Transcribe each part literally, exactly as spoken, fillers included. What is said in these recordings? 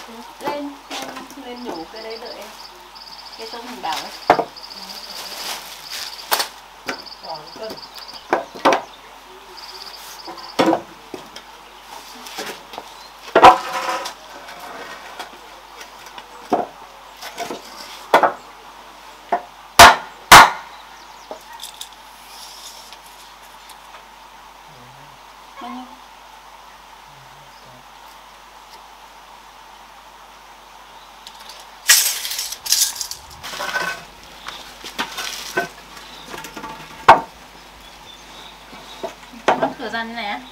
Lên, lên nhổ cái đấy đợi em. Cái xong mình bảo ấy. Còn cân. Bao nhiêu? Đóng cửa ra như này á?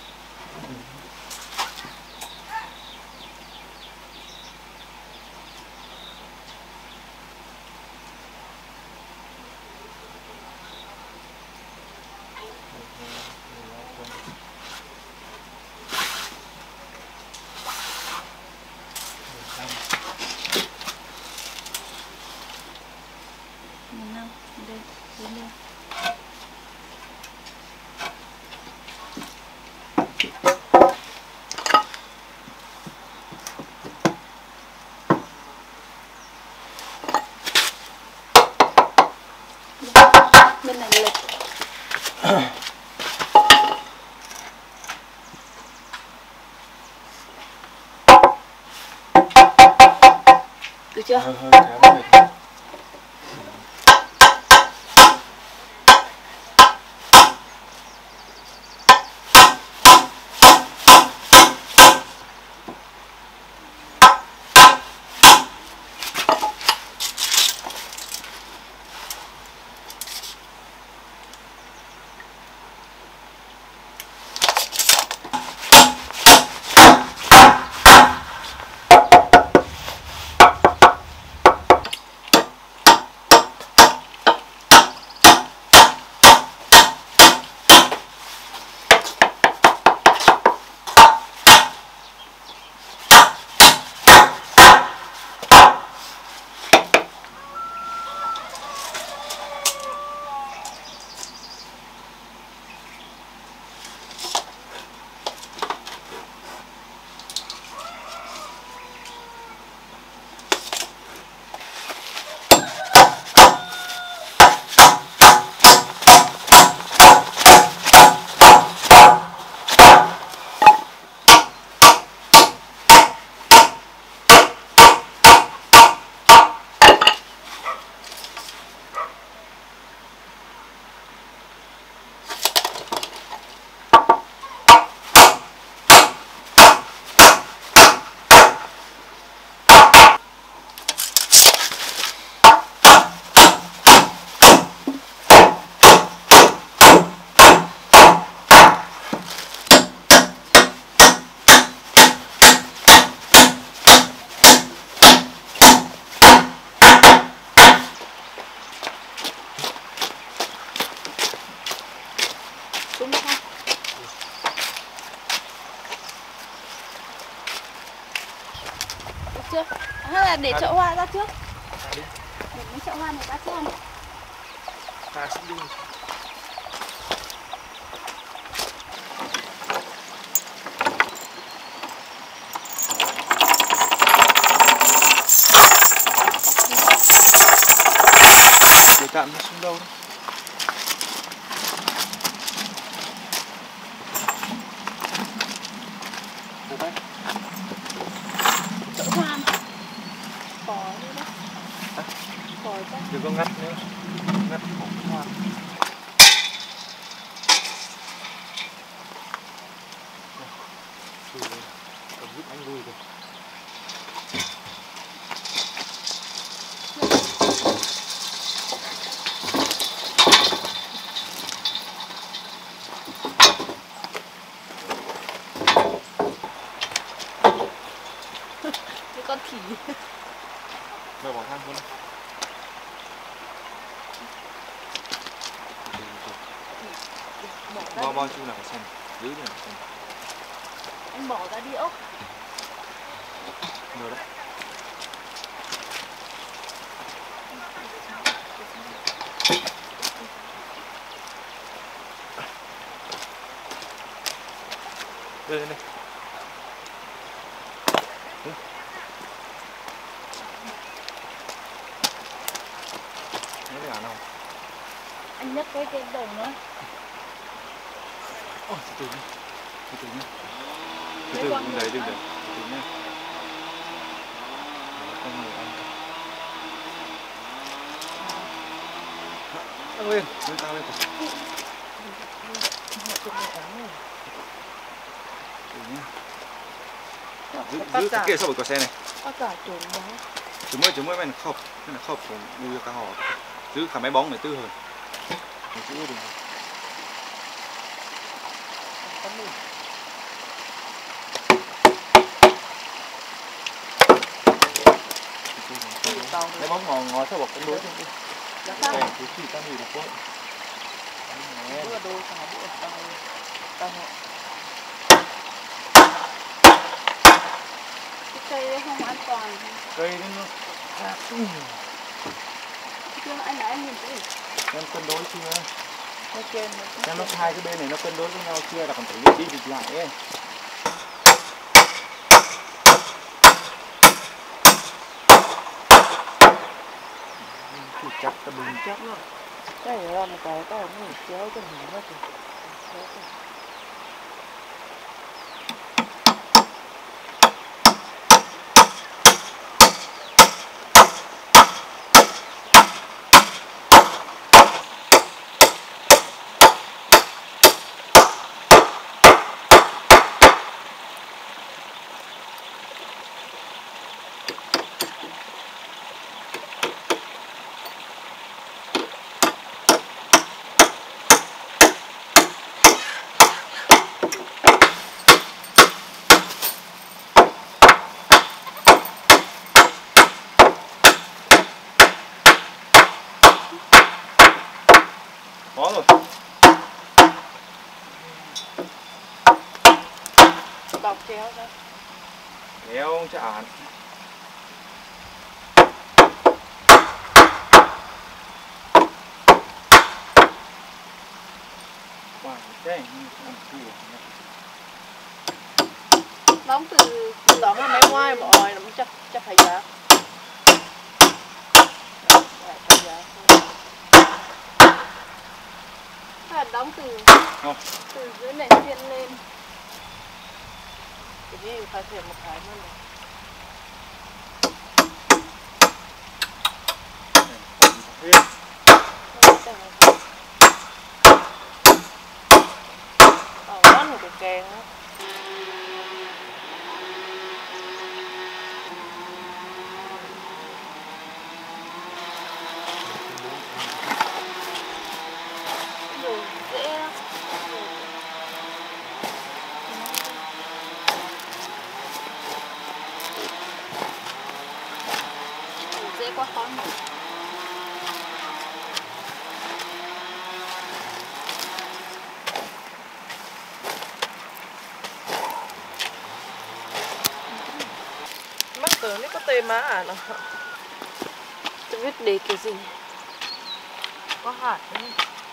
mười lăm, đây, đây, đây. Bên này lệch. Được chưa? Hơi hơi kéo về thôi. Đúng không? Được chưa? Hay là để chậu hoa ra trước? Để mấy chậu hoa này ra trước không? Ta sẽ đi. Để tạm nó xuống đâu đấy. Chậu hoa cỏ đi đấy. Cỏ ra. Đừng có ngắt nữa. Ngắt cỏ hoa. Cầm giúp anh lui rồi. Cái con khỉ. Mày bỏ than luôn. Bao bao nhiêu là xem, giữ là xem. Anh bỏ ra đi ốc. Rồi đấy. Đây đây đây. Anh nhấc cái cái đồng nữa. Ôi, từ từ nhé. Từ từ nhé. Từ từ, đừng đẩy, đừng đẩy. Từ từ nhé. Con người ăn. Tăng lên, lên cao lên. Từ nhé. Giữ, giữ cái kia sau bởi quả xe này. Có cả trộn đó. Chúng mới, chúng mới mày là khóc. Nên là khóc của nuôi cá hò. Giữ cả máy bóng này tư hơn. Mình giữ đừng. Máy bóng ngồi ngồi sao bọc con đối đi. Dạ sao? Cái chỉ ta nghỉ được quá. Bữa đôi cả bữa tao tao cái cây đấy không an toàn. Cây nó khác. Nhưng anh nói anh nhìn thấy. Em cân đối chưa? Nó trên Em nó hai cái bên này nó cân đối với nhau chưa là còn phải đi đi lại ấy. Thì chắc ta bình chắc lắm. Cái này là một cái tao không hiểu chéo cho mình nó thì chéo cho. Có rồi. Bọc chéo ra. Kéo cho ản. Wow, cái này ăn cua. Đóng từ đóng là máy ngoài mà ỏi nó chắc chắc phải giá. Phải giá. Phải đóng từ Không. từ dưới này xuyên lên. Cái gì phải thêm một cái nữa này. Ờ, nó một cái kèn á. Đồ dễ lắm. Đồ dễ quá khó nhỉ. Mắc tưởng nó có tê má à nó. Tôi biết để cái gì. Có hạt đấy.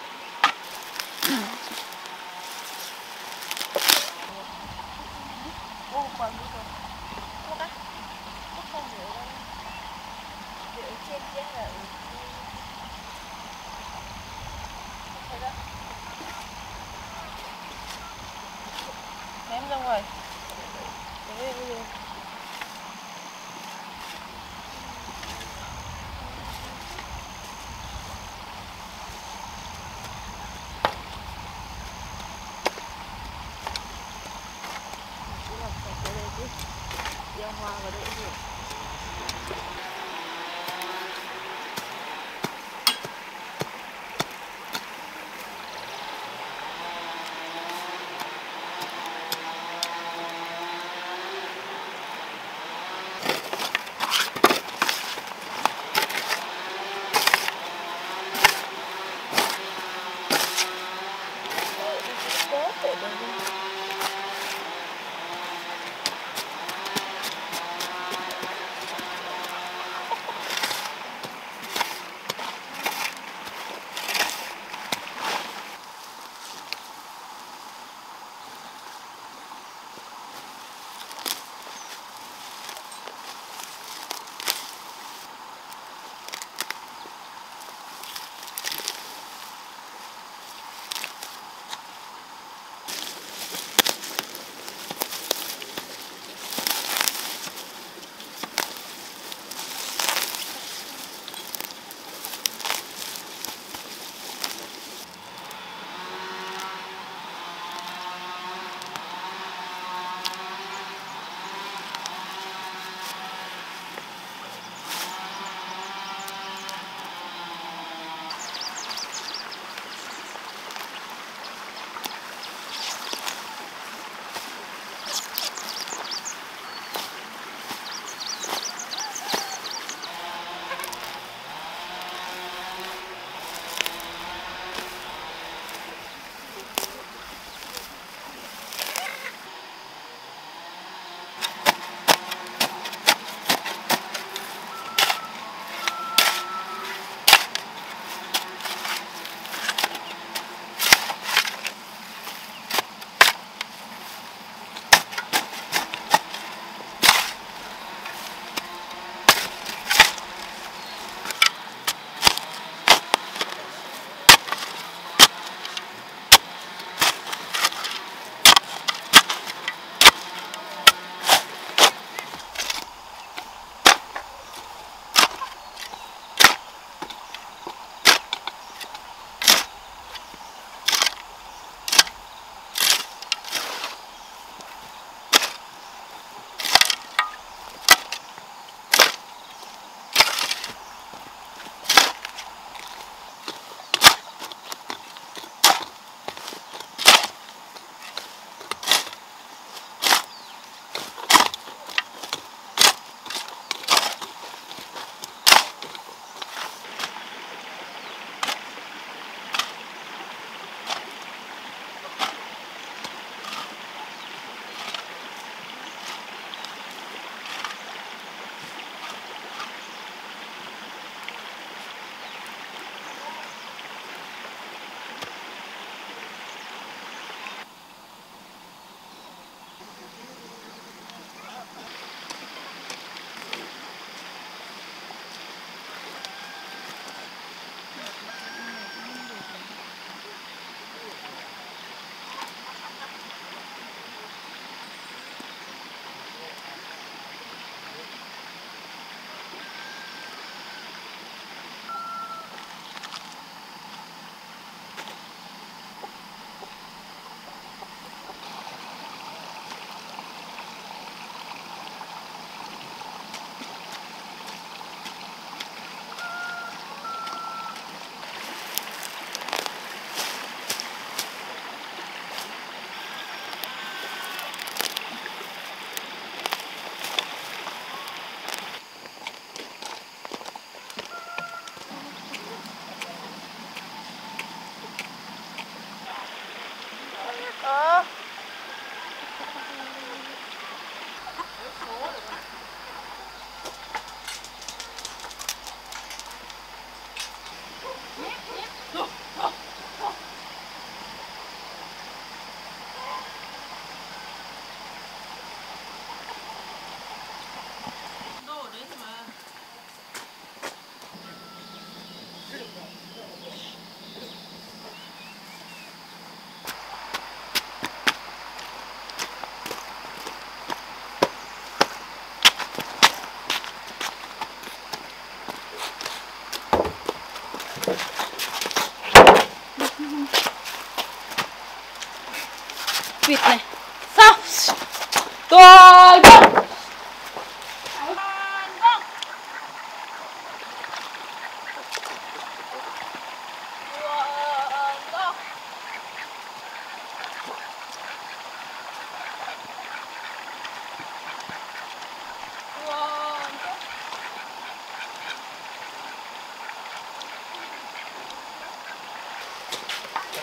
Ô, còn bây giờ. Không á. Không không rửa đâu. Rửa trên chén là. Thấy đó. Ném ra ngoài. Đấy, bây giờ. Gieo hoa vào đây rồi.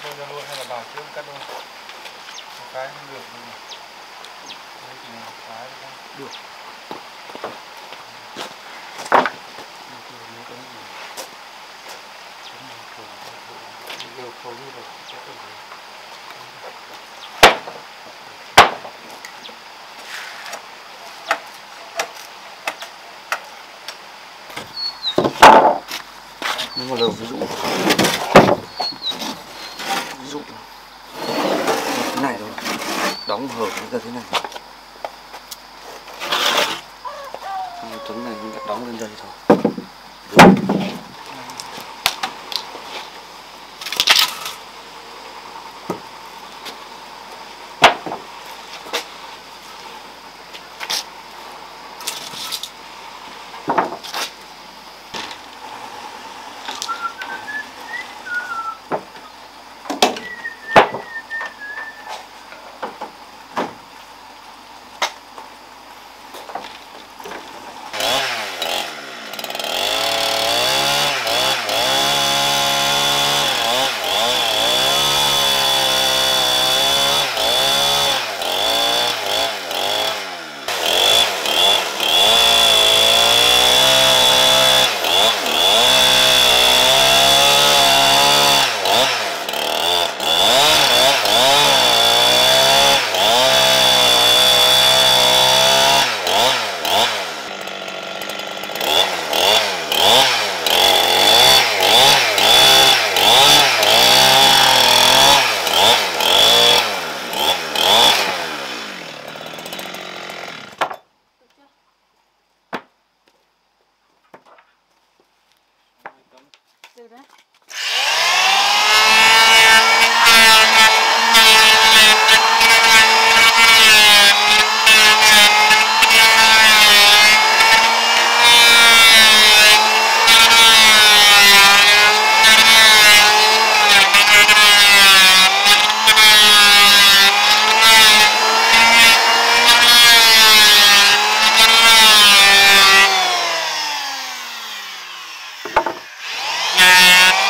tôi ra luôn hay là vào trước cắt luôn? Một cái không được luôn. Đây thì một cái được. Đều khối như vậy sẽ được. Nhưng mà đầu ví dụ ví dụ thế này thôi, đóng hở ra thế này, trống này mình đóng lên dây thôi. Được đấy. Yeah.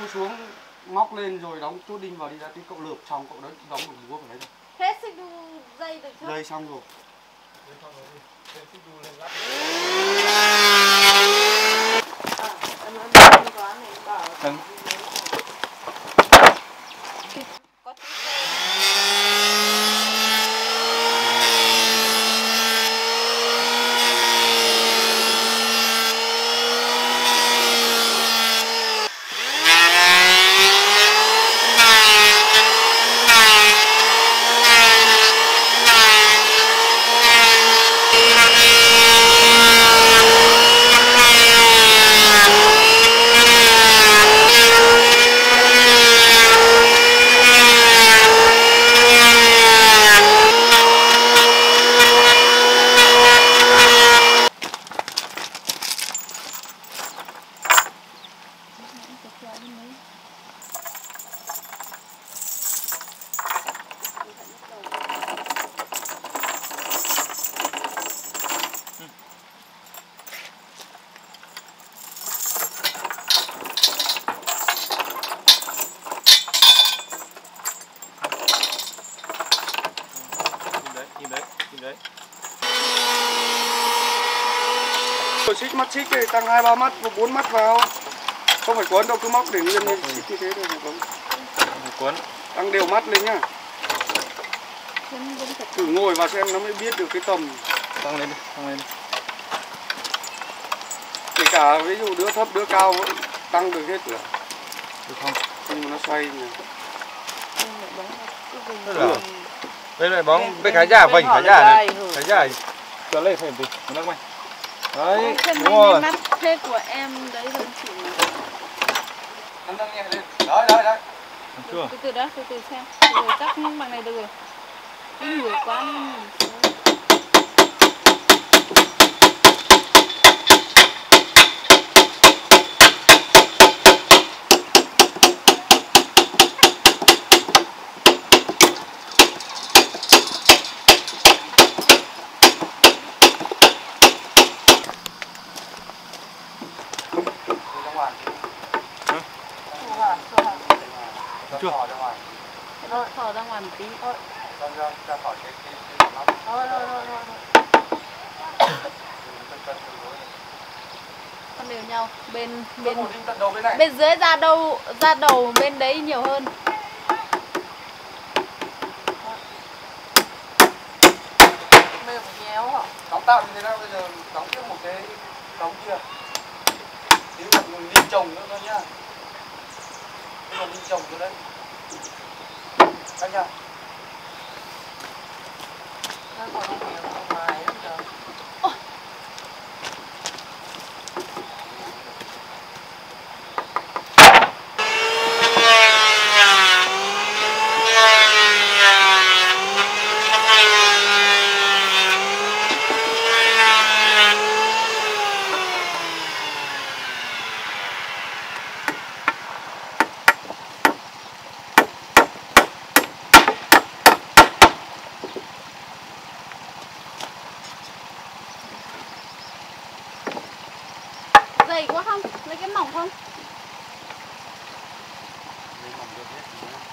xuống móc lên rồi đóng chốt đinh vào đi ra, tí cậu lợp xong cậu đấy đóng được búa vào đấy rồi. Hết xích đu dây được chưa? Dây xong rồi. Dây xong rồi đi. Dây xích đu lên lắp. À, em nói mình có này bảo. Đừng. Có tí. Xích mắt xích thì tăng hai ba mắt và bốn mắt vào, không phải quấn đâu, cứ móc để nguyên lên xích như thế thôi. Không phải quấn, tăng đều mắt lên nhá. Thử ngồi vào xem nó mới biết được cái tầm. tăng lên đi, tăng lên đi. Kể cả ví dụ đứa thấp đứa cao vẫn tăng được hết rồi. Được không? Nhưng mà nó xoay nhỉ. Được. Bên này bóng bên khá giả vành khá giả này, khá giả. Trở lên thêm tí, nước mày. Đấy, đúng rồi. Mắt thế của em đấy hơn chị. Nâng nâng nhẹ lên. Đấy, đấy, đấy. Từ từ đó, từ từ xem. Rồi chắc bằng này được rồi. Cái nhiều quá nên mình sẽ... Chưa? Rồi, thở ra ngoài một tí. Thôi. Ra, ra, ra khỏi cái cái cái mắt. Thôi, thôi, thôi, thôi. Con đều nhau. Bên bên đầu bên này. Bên dưới ra đầu ra đầu bên đấy nhiều hơn. Mềm nhéo hả? Đóng tạo như thế nào bây giờ đóng tiếp một cái đóng kia. Tí mà mình đi trồng nữa thôi nhá. Cái còn đi trồng nữa đấy. Anh nhá. Nó còn không hiểu ngoài lắm rồi. Dày quá không? Lấy cái mỏng không? Lấy mỏng được hết.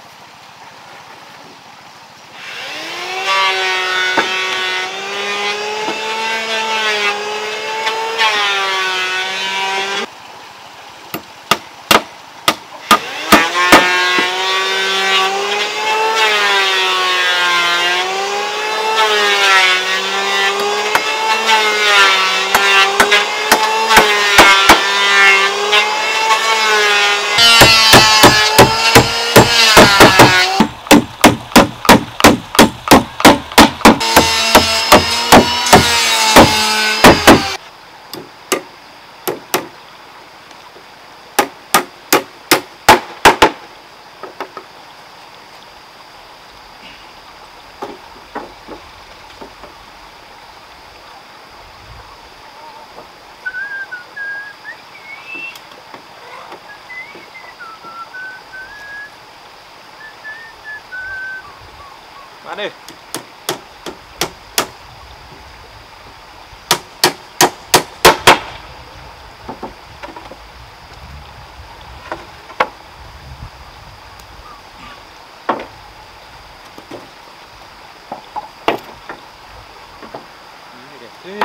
Bạn ơi. Đi.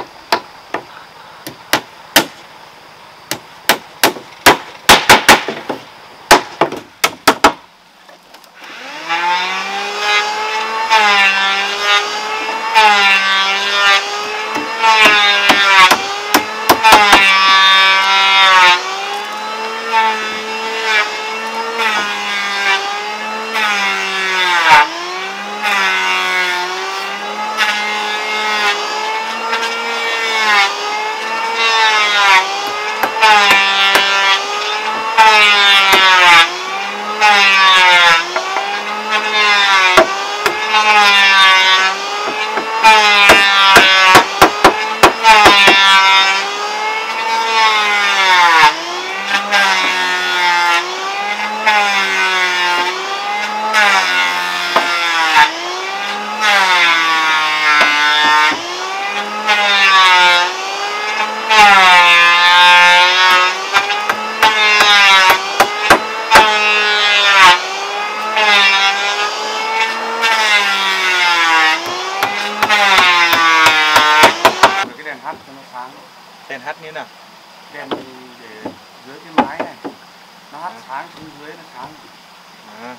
Đèn hắt như nào? Đèn thì để dưới cái mái này, nó hắt sáng xuống dưới nó sáng. À.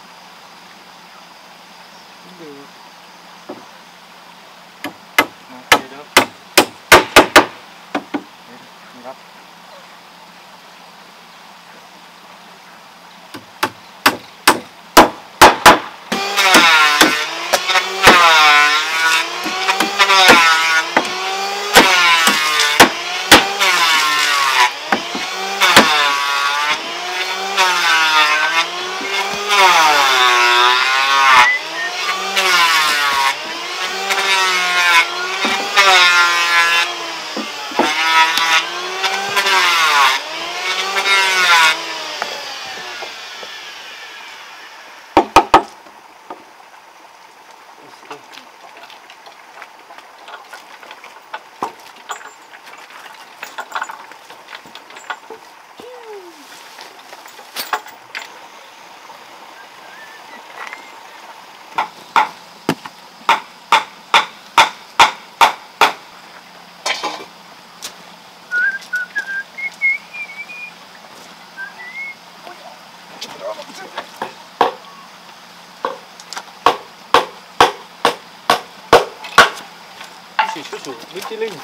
Cũng được. Nó kia được. Đấy, mình gấp. Chỉ chút chút biết cái linh.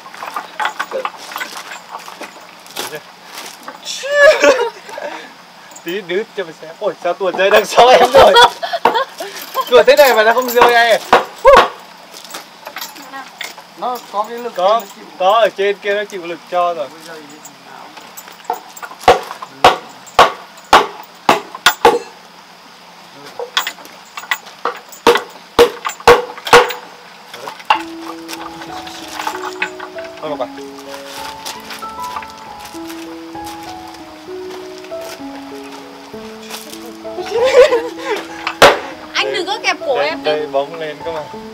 Tí đứt cho mình xem. Ôi sao tuột rơi đằng sau em rồi. Tuột thế này mà nó không rơi ai. Nó có cái lực Có, có ở trên kia nó chịu lực cho rồi. Thôi một bạn. Anh đừng có kẹp cổ Đây, em. đây bóng lên cơ mà.